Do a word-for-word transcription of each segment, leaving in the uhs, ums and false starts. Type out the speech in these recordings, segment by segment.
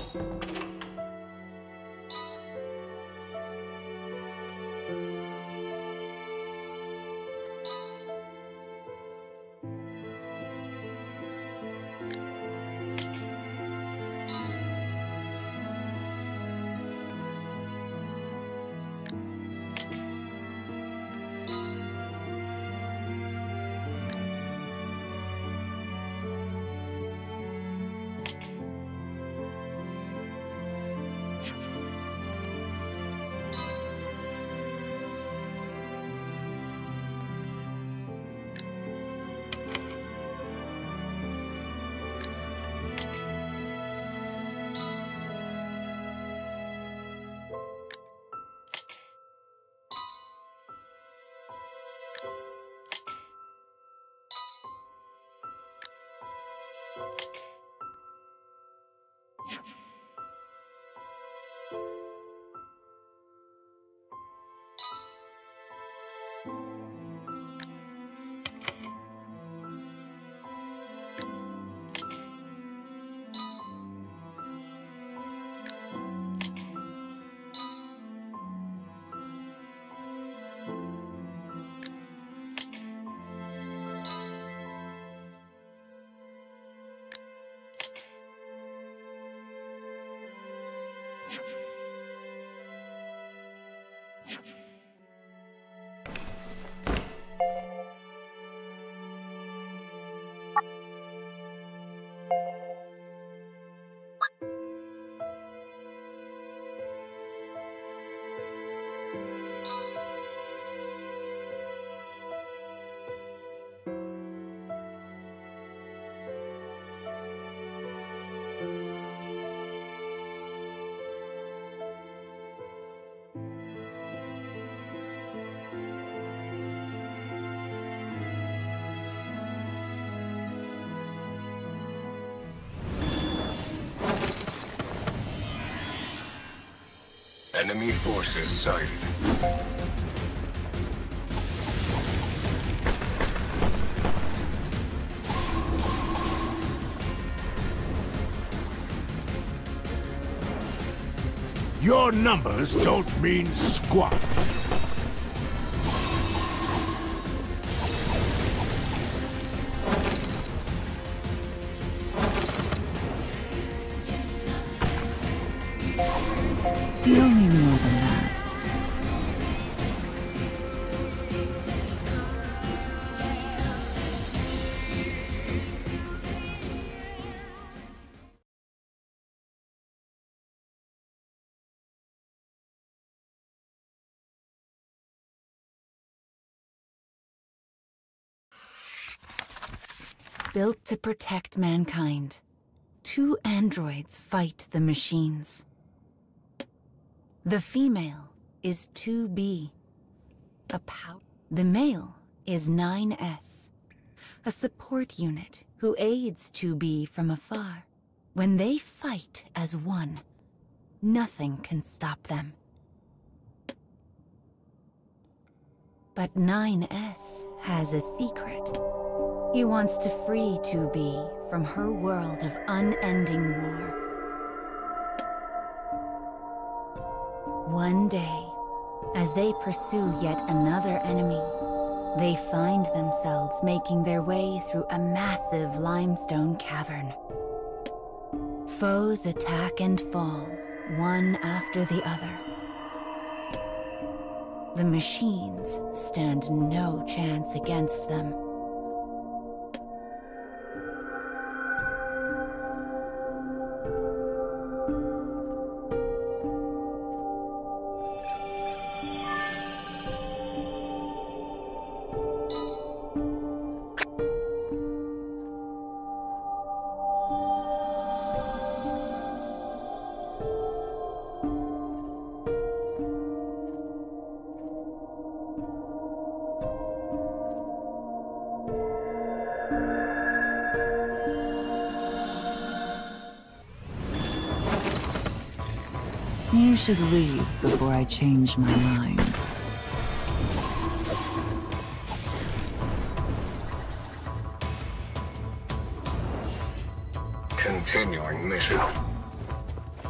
Enemy forces sighted. Your numbers don't mean squat. You'll need more than that. Built to protect mankind, two androids fight the machines. The female is two B, a pow- The male is nine S, a support unit who aids two B from afar. When they fight as one, nothing can stop them. But nine S has a secret. He wants to free two B from her world of unending war. One day, as they pursue yet another enemy, they find themselves making their way through a massive limestone cavern. Foes attack and fall, one after the other. The machines stand no chance against them. You should leave before I change my mind. Continuing mission.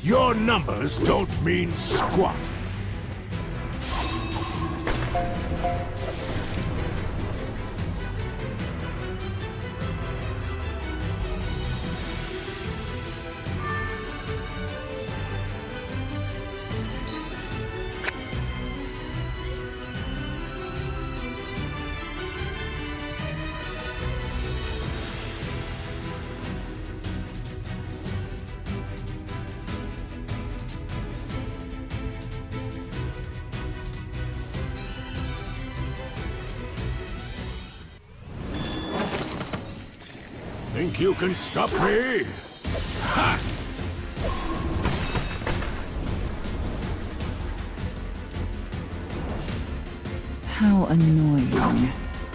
Your numbers don't mean squat. Think you can stop me? Ha! How annoying.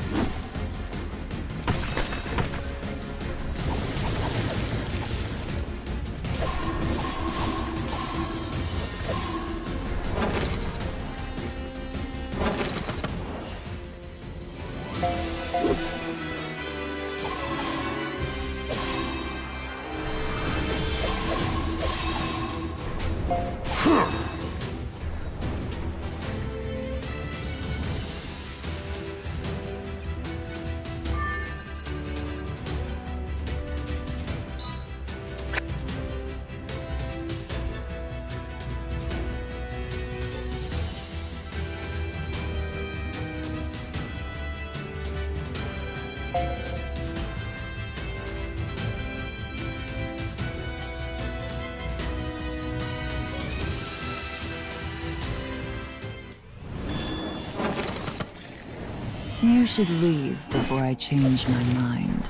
You should leave before I change my mind.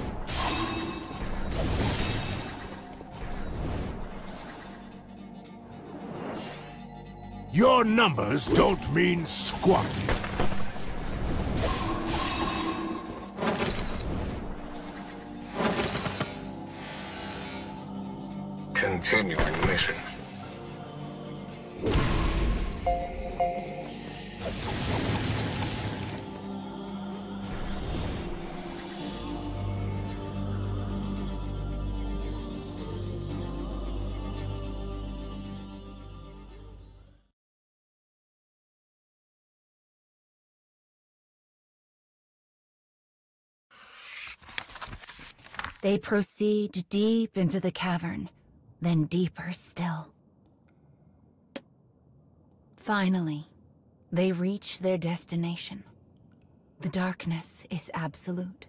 Your numbers don't mean squat. Continuing mission. They proceed deep into the cavern, then deeper still. Finally, they reach their destination. The darkness is absolute.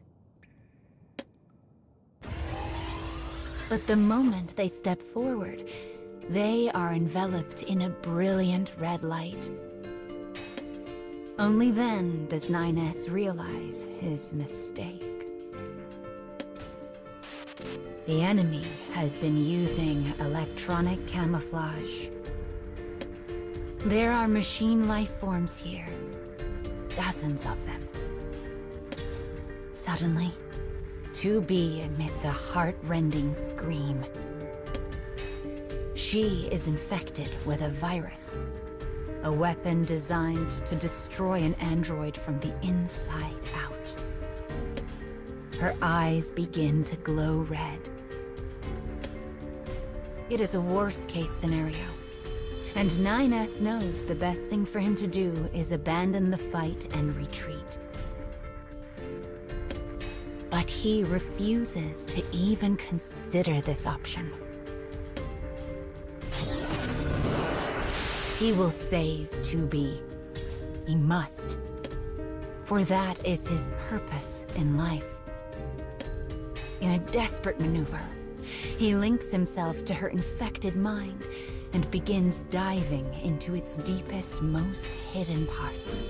But the moment they step forward, they are enveloped in a brilliant red light. Only then does nine S realize his mistake. The enemy has been using electronic camouflage. There are machine life forms here, dozens of them. Suddenly, two B emits a heart-rending scream. She is infected with a virus, a weapon designed to destroy an android from the inside out. Her eyes begin to glow red. It is a worst-case scenario, and nine S knows the best thing for him to do is abandon the fight and retreat. But he refuses to even consider this option. He will save two B. He must. For that is his purpose in life. In a desperate maneuver, he links himself to her infected mind and begins diving into its deepest, most hidden parts.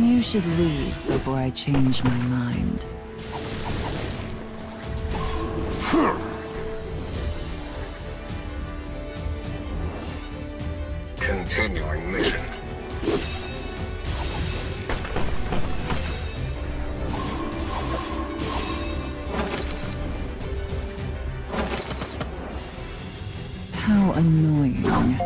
You should leave before I change my mind. Continuing mission. How annoying.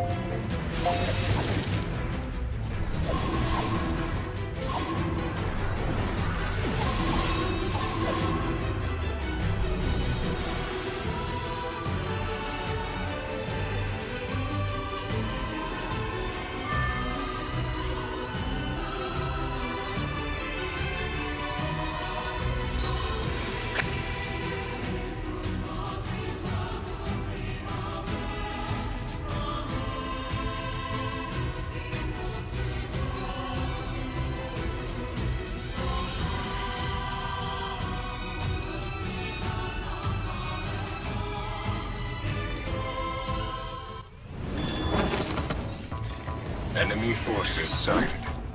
Enemy forces sighted.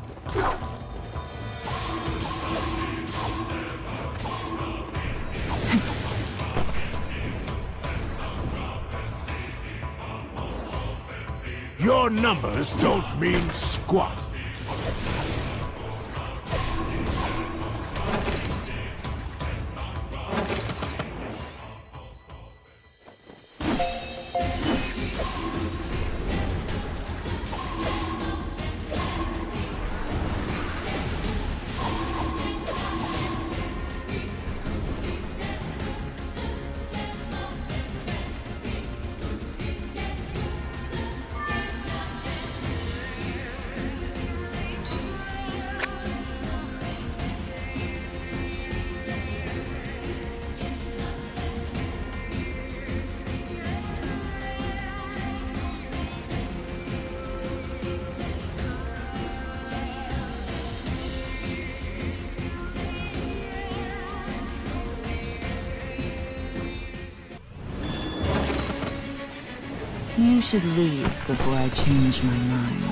Your numbers don't mean squat. You should leave before I change my mind.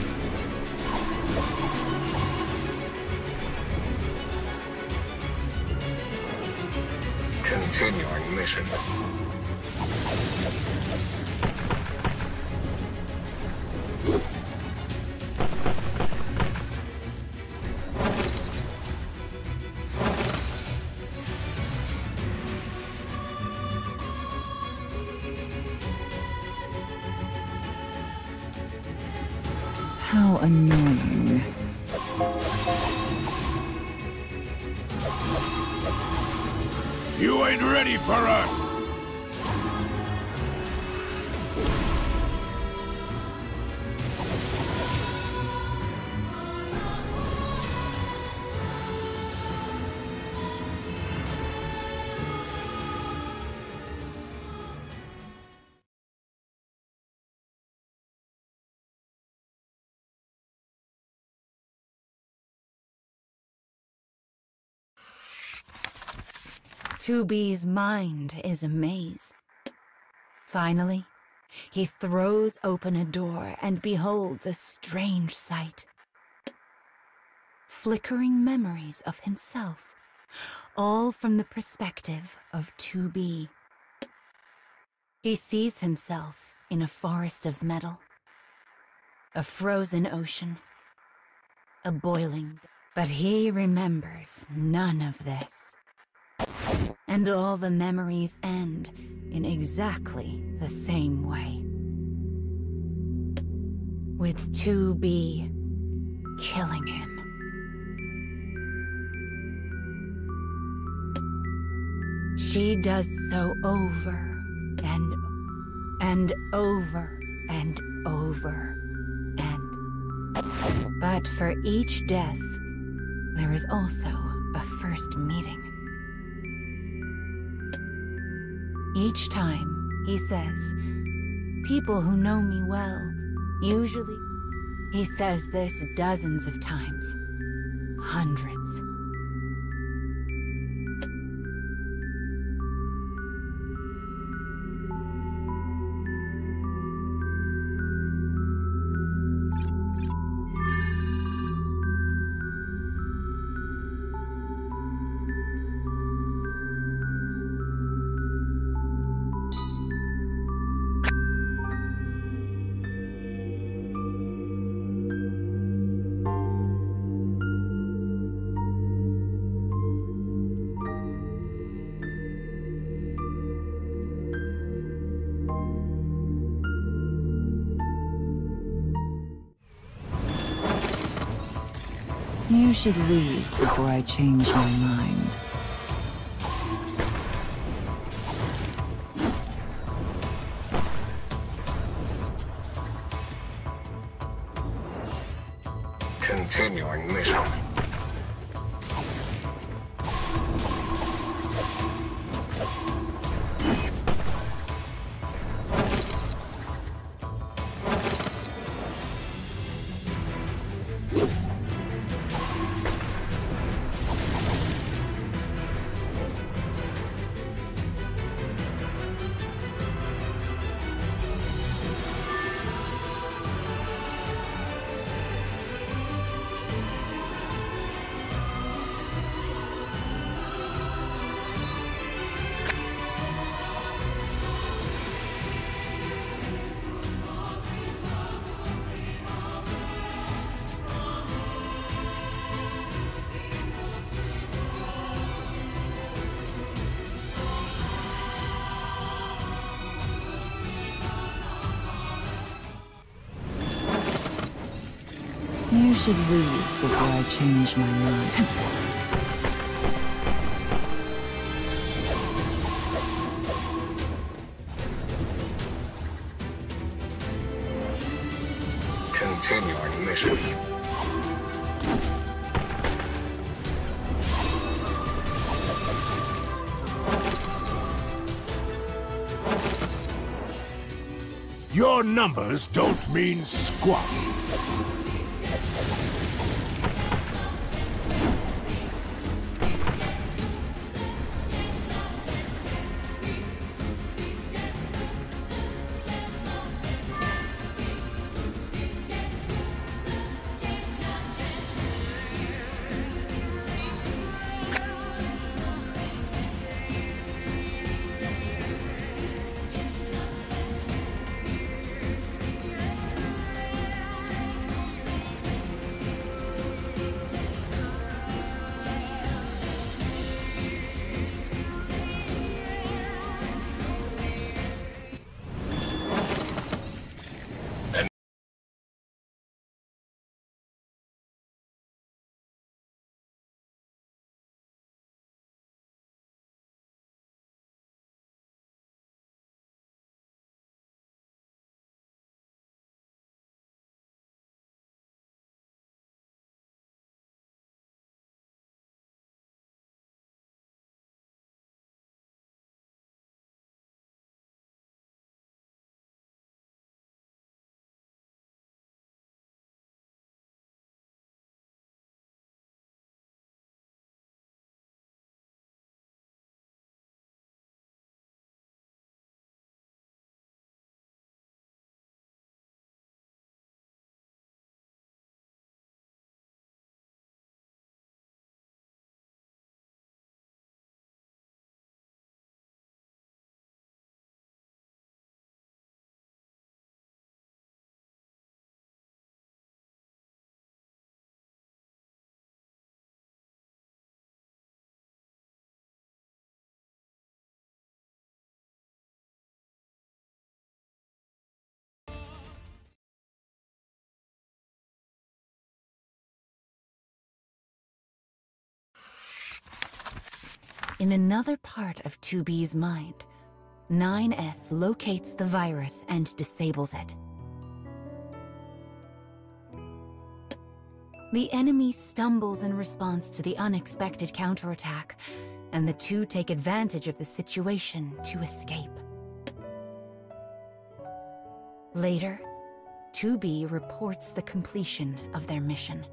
Continuing mission. How annoying. You ain't ready for us! two B's mind is a maze. Finally, he throws open a door and beholds a strange sight. Flickering memories of himself, all from the perspective of two B. He sees himself in a forest of metal, a frozen ocean, a boiling, but he remembers none of this. And all the memories end in exactly the same way. With two B killing him. She does so over and and over and over and... But for each death, there is also a first meeting. Each time, he says, people who know me well, usually... He says this dozens of times. Hundreds. should leave before I change my mind. Continuing mission. You should leave before I change my mind. Continuing mission. Your numbers don't mean squat. In another part of two B's mind, nine S locates the virus and disables it. The enemy stumbles in response to the unexpected counterattack, and the two take advantage of the situation to escape. Later, two B reports the completion of their mission.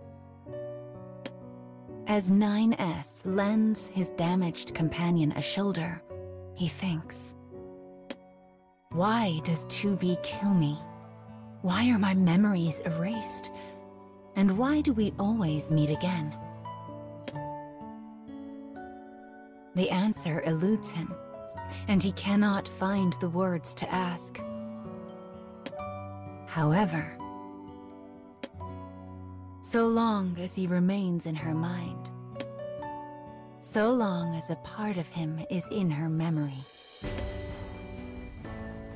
As nine S lends his damaged companion a shoulder, he thinks, why does two B kill me? Why are my memories erased? And why do we always meet again? The answer eludes him, and he cannot find the words to ask. However, so long as he remains in her mind, so long as a part of him is in her memory,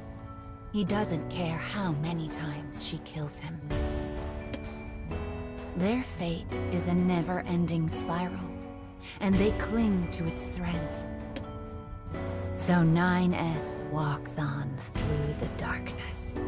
he doesn't care how many times she kills him. Their fate is a never-ending spiral, and they cling to its threads. So nine S walks on through the darkness.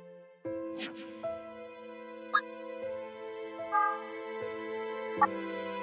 you